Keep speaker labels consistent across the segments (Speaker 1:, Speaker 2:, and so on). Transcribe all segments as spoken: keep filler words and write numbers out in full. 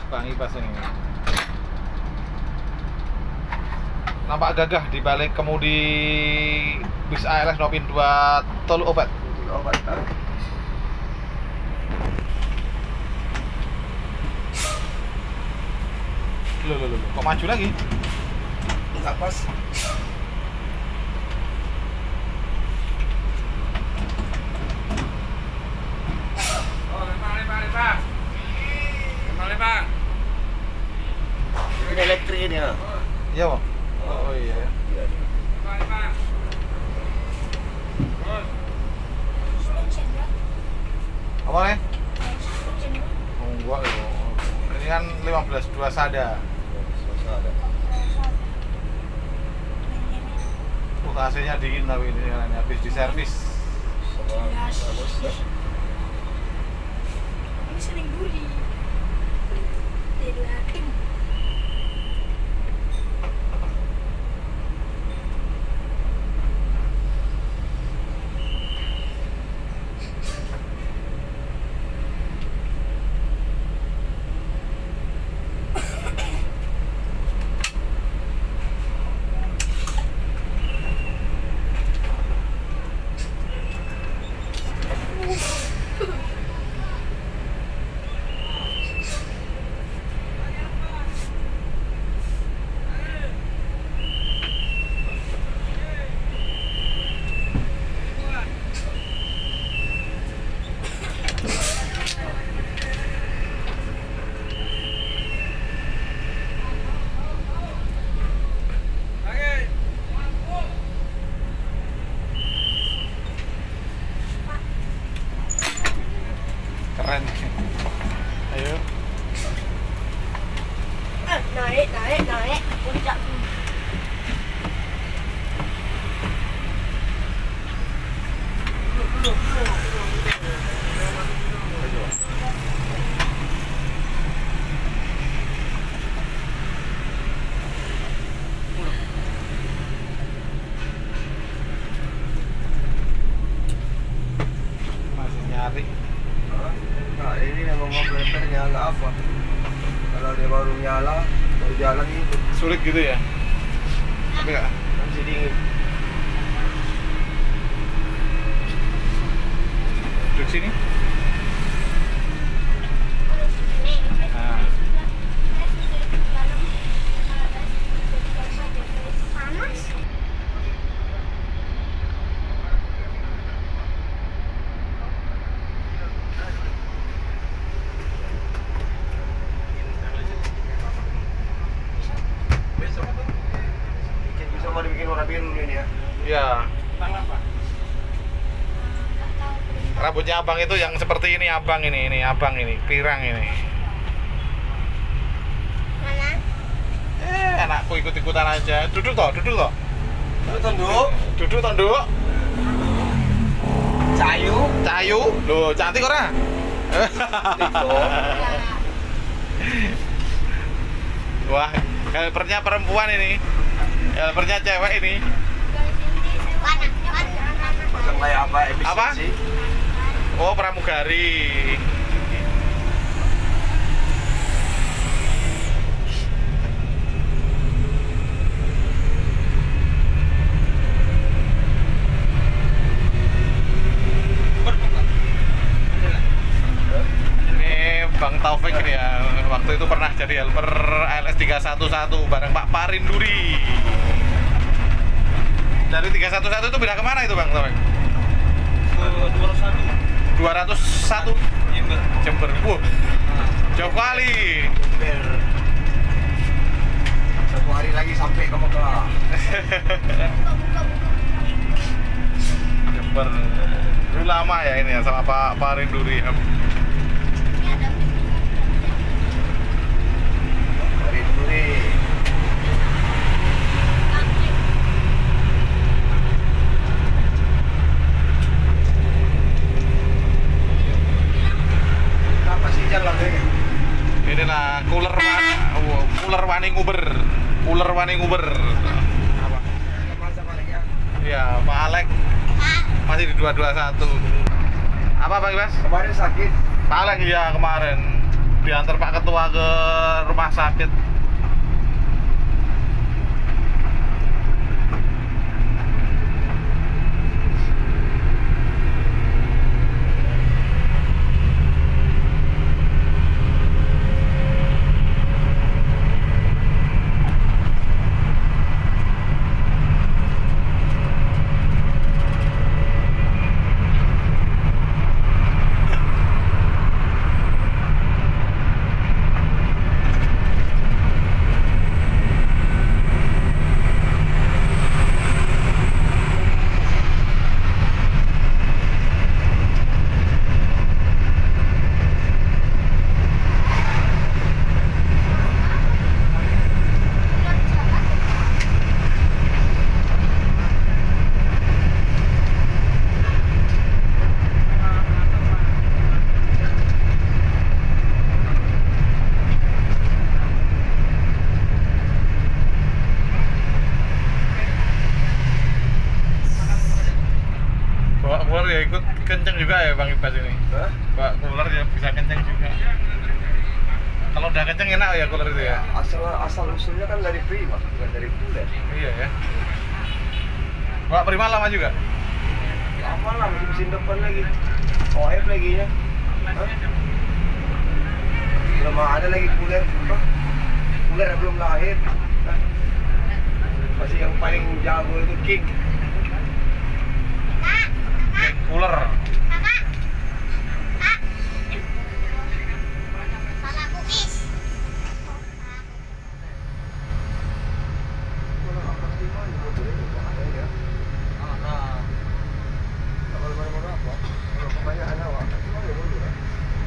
Speaker 1: Bang Ibas ini. Nampak gagah di balik kemudi bis A L S Nopin dua tol obat.
Speaker 2: Obat.
Speaker 1: Loh, loh, loh, kok maju lagi?
Speaker 2: Enggak pas.
Speaker 3: Oh, lempar, lempar, lempar. Lempar, lempar.
Speaker 2: Ini elektrik ini ya.
Speaker 1: Iya, Bang. Oh, iya.
Speaker 3: Lempar, lempar. Terus.
Speaker 1: Apa nih? Oh, enggak loh. Ini kan lima belas dua Sada.
Speaker 2: Ada.
Speaker 1: Uh, A C-nya dingin tapi ini kan habis diservis.
Speaker 4: Ini sering duri. Dilihatin.
Speaker 1: Keren. Ayo.
Speaker 4: Ah, naik, naik, naik. Puncak.
Speaker 1: Masih nyari.
Speaker 2: Nah, ini memang kompleter nyala apa? Kalau dia baru nyala, baru jalan itu
Speaker 1: Sulit gitu ya? Tapi enggak.
Speaker 2: masih dingin.
Speaker 1: Duduk sini. Nah.
Speaker 4: Panas.
Speaker 2: Bisa mau dibikin warna biru ini ya.
Speaker 1: Ya. Rambutnya abang itu yang seperti ini abang ini, ini abang ini, pirang ini.
Speaker 4: Mana?
Speaker 1: Eh, anakku ikut-ikutan aja. Duduk toh, duduk toh.
Speaker 2: Itu tunduk,
Speaker 1: Duduk toh, duduk.
Speaker 2: cayu,
Speaker 1: Cayu, loh cantik ora?
Speaker 2: itu.
Speaker 1: Wah, helpernya perempuan ini. Helpernya cewek ini.
Speaker 4: Mana?
Speaker 2: Macam kayak apa efisiensi?
Speaker 1: Oh, pramugari. Ini Bang Taufik ini ya. Waktu itu pernah jadi helper L S tiga satu satu bareng Pak Parinduri. Dari tiga satu satu itu pindah kemana itu Bang Taufik? dua ratus satu
Speaker 3: Jember.
Speaker 1: Jember. Wuh, jauh kali.
Speaker 2: Biar satu hari lagi sampai ke Mekah.
Speaker 1: Jember. Dulu lama ya ini ya sama Pak Parinduri.
Speaker 2: Dari Duri. Apa sih jalan ini?
Speaker 1: Inilah cooler wani, oh, cooler wani nguber, cooler wani nguber. Apa?
Speaker 2: Masa palingnya?
Speaker 1: Iya, Pak Alek masih di dua dua satu. Apa Bang Ibas?
Speaker 2: Kemarin sakit.
Speaker 1: Pak Alek iya kemarin diantar Pak Ketua ke Wah, sakit. Bawa cooler ya ikut kenceng juga ya Bang Ibas ini.
Speaker 2: Hah?
Speaker 1: Bawa cooler ya bisa kenceng juga. Kalau udah kenceng enak ya cooler itu ya.
Speaker 2: Asal asal usulnya kan dari Prima, bukan dari Cooler.
Speaker 1: Iya ya. Bawa Prima lama juga.
Speaker 2: Lama lah, masih mesin depan lagi. O F lagi ya. Hah? Belum ada lagi Cooler. Hah? Cooler belum lahir. Hah? Masih yang paling jago itu King.
Speaker 1: Cooler.
Speaker 4: Kakak. Kak. Salah cookies.
Speaker 2: Kalau apa sih mah juga boleh ada ya. Ada. Kalau mana-mana apa? Kalau kebanyakan awak, cuma ya boleh lah.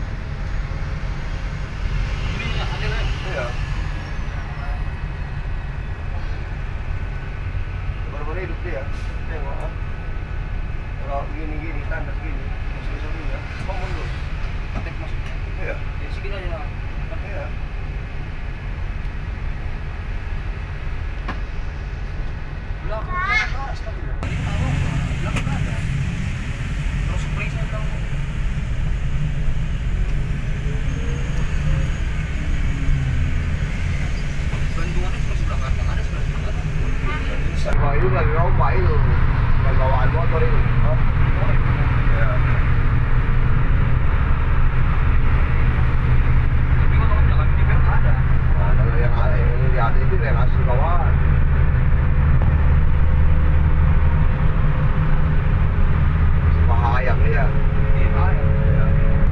Speaker 2: Iya. Baru-baru hidup dia. Tengok ah. Kalau gini-gini, tanda gini, masuk-masuk gini ya, mau mundur. Patek masuk. Iya. Ya segini aja. Iya. Belakang ada, stabil. Belakang ada. Terus spring saya tahu. Bantuannya cuma sebelah kanan, ada sebelah kiri. Sebelah itu lagi lomba itu. Bawaan motor ini. Oh, ya. Tapi kalau belakang juga ada. Nah, kalau yang ada yang lihat itu relasi bawaan. Bahaya ya. Iya, bahaya. Ya.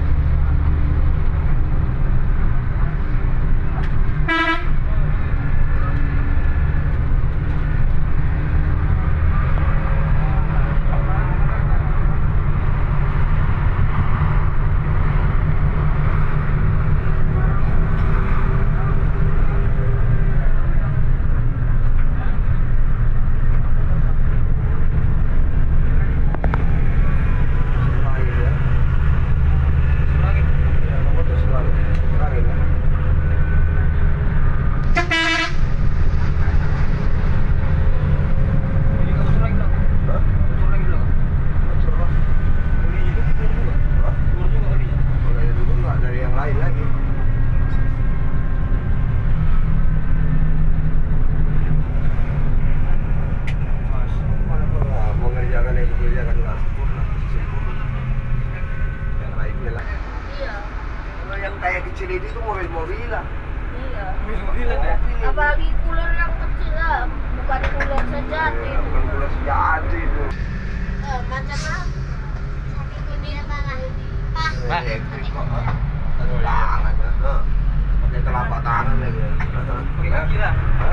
Speaker 2: Kecil itu tuh mobil-mobilan.
Speaker 4: Iya.
Speaker 2: Mobil-mobilan ya.
Speaker 4: Apalagi cooler yang kecil lah, bukan cooler sejati.
Speaker 2: Iya, bukan cooler sejati itu.
Speaker 4: Eh, macam apa? Satu dia tangan. Pas.
Speaker 1: Nah.
Speaker 2: Elektrik kok. Ada tangan. Heeh. Pakai telapak tangan lagi. Pakai kaki lah.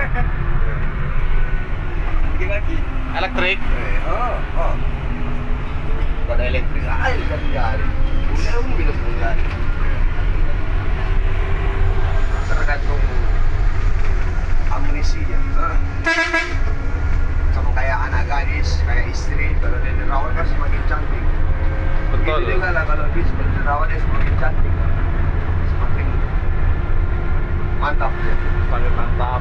Speaker 2: Pakai kaki.
Speaker 1: Elektrik.
Speaker 2: Eh, oh, oh. Bukan ada elektrik aja bisa jari. Udah mobil bulan. Tergantung amunisinya. Sama kayak anak gadis, kayak istri, kalau dia dirawat kan semakin cantik.
Speaker 1: Betul.
Speaker 2: Begitu juga lah kalau dia semakin dirawat dia semakin cantik, semakin mantap dia.
Speaker 1: Semakin mantap.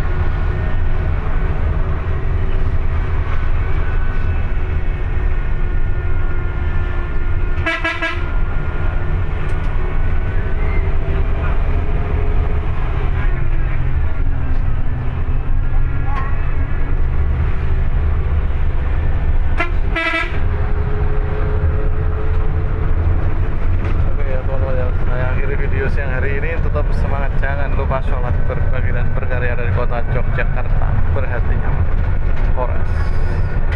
Speaker 1: sholat berbagi dan berkarya dari kota Yogyakarta, berhati nyaman. Horas.